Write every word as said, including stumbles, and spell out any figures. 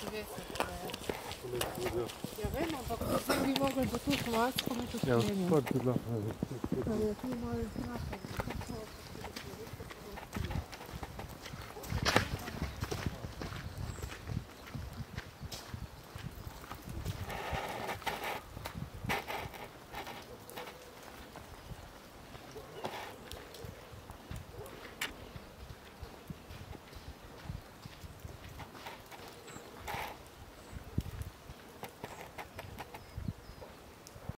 Ja vem, ampak to bi mogli bo tu Hrvatsko, mi to Ja, spremenili. odprt je bilo. Ali je tu malo znaka.